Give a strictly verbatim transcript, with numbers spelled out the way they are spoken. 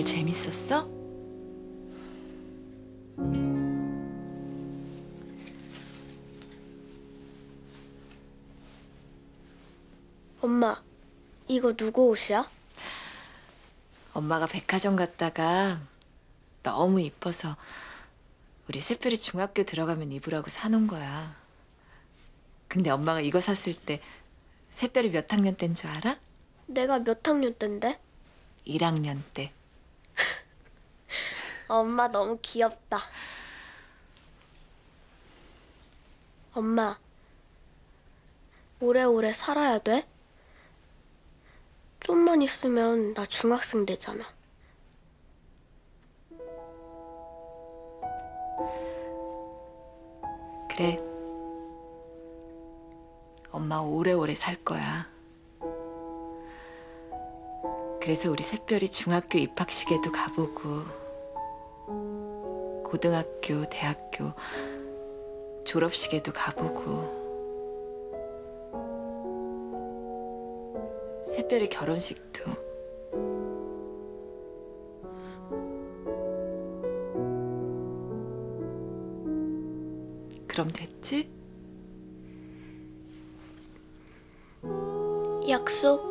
재밌었어? 엄마, 이거 누구 옷이야? 엄마가 백화점 갔다가 너무 이뻐서 우리 새별이 중학교 들어가면 입으라고 사놓은 거야. 근데 엄마가 이거 샀을 때 새별이 몇 학년 때인 줄 알아? 내가 몇 학년 때인데? 일 학년 때. 엄마 너무 귀엽다. 엄마, 오래오래 살아야 돼? 좀만 있으면 나 중학생 되잖아. 그래. 엄마 오래오래 살 거야. 그래서 우리 새별이 중학교 입학식에도 가보고 고등학교, 대학교 졸업식에도 가보고 새별이 결혼식도 그럼 됐지? 약속.